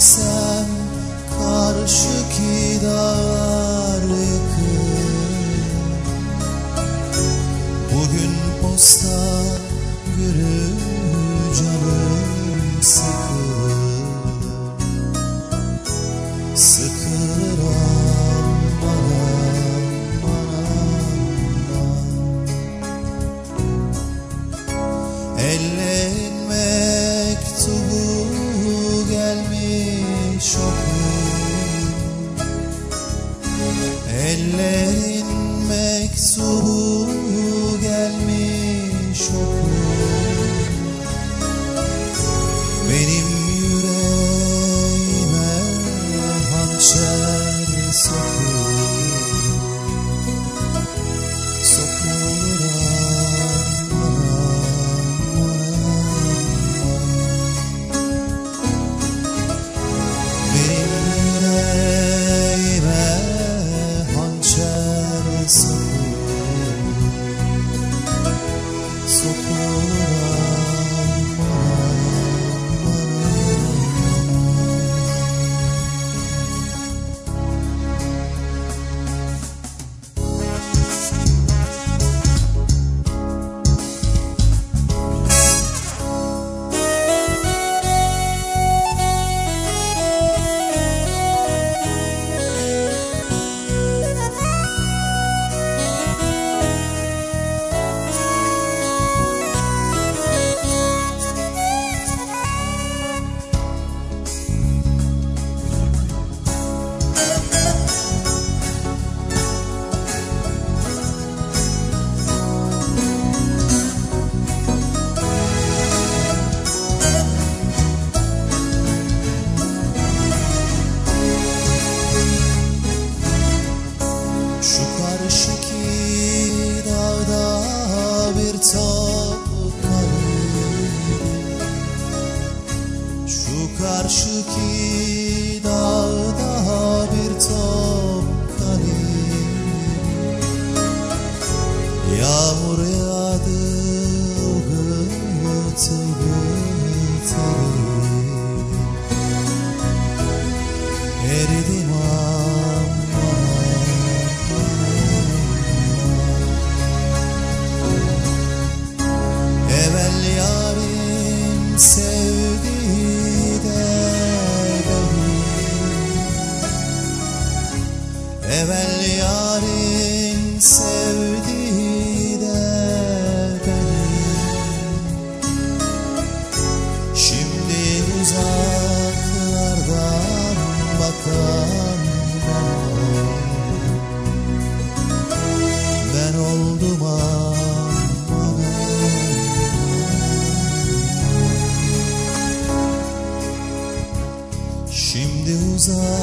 çeksem karşıki dağlar yıkır. Bugün posta günü canım sıkılır. Sıkılır aman aman. Ellerin mektubu gelmiş okur. Ellerin mektubu gelmiş okur. Benim yüreğime hançer sokur. Sokur şu karşıki dağda bir top karı. Şu karşıki dağda bir top karı. Yağmur yağdı gıtı gıtı. Eridim evvel yarim sevdi de beni. Evvel yarim sevdi de beni. Şimdi uzaklardan bakan ben oldum şimdi uzak